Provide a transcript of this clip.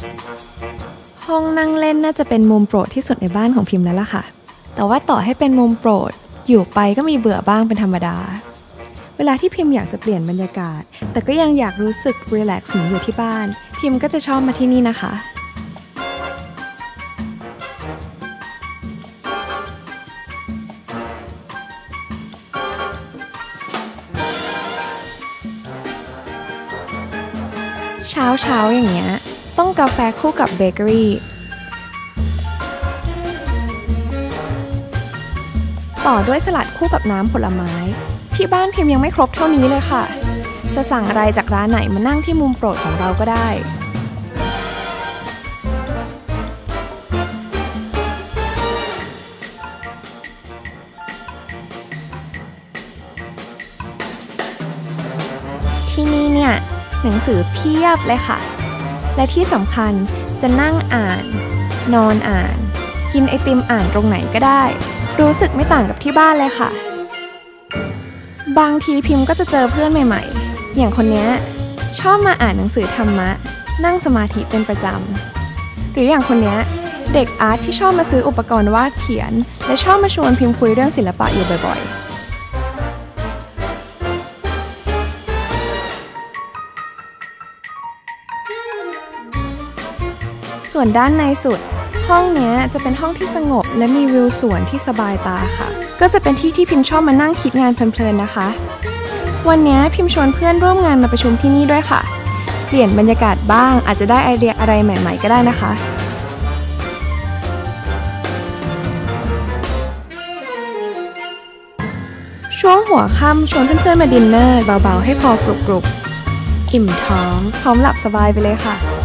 ห้องนั่งเล่นน่าจะเป็นมุมโปรดที่สุดในบ้านของพิมพ์แล้วล่ะค่ะแต่ว่าต่อให้เป็นมุมโปรดอยู่ไปก็มีเบื่อบ้างเป็นธรรมดาเวลาที่พิมพ์อยากจะเปลี่ยนบรรยากาศแต่ก็ยังอยากรู้สึกรีแลกซ์เหมือนอยู่ที่บ้านพิมพ์ก็จะชอบมาที่นี่นะคะเช้าอย่างเงี้ยต้องกาแฟคู่กับเบเกอรี่ต่อด้วยสลัดคู่กับน้ำผลไม้ที่บ้านพิมพ์ยังไม่ครบเท่านี้เลยค่ะจะสั่งอะไรจากร้านไหนมานั่งที่มุมโปรดของเราก็ได้ที่นี่เนี่ยหนังสือเพียบเลยค่ะและที่สำคัญจะนั่งอ่านนอนอ่านกินไอติมอ่านตรงไหนก็ได้รู้สึกไม่ต่างกับที่บ้านเลยค่ะบางทีพิมพ์ก็จะเจอเพื่อนใหม่ๆอย่างคนนี้ชอบมาอ่านหนังสือธรรมะนั่งสมาธิเป็นประจำหรืออย่างคนนี้เด็กอาร์ตที่ชอบมาซื้ออุปกรณ์วาดเขียนและชอบมาชวนพิมพ์คุยเรื่องศิลปะอยู่บ่อยๆส่วนด้านในสุดห้องนี้จะเป็นห้องที่สงบและมีวิวสวนที่สบายตาค่ะก็จะเป็นที่ที่พิมพ์ชอบมานั่งคิดงานเพลินๆนะคะวันนี้พิมพ์ชวนเพื่อนร่วมงานมาประชุมที่นี่ด้วยค่ะเปลี่ยนบรรยากาศบ้างอาจจะได้ไอเดียอะไรใหม่ๆก็ได้นะคะช่วงหัวค่ำชวนเพื่อนๆมาดินเนอร์เบาๆให้พอกรุบๆอิ่มท้องพร้อมหลับสบายไปเลยค่ะ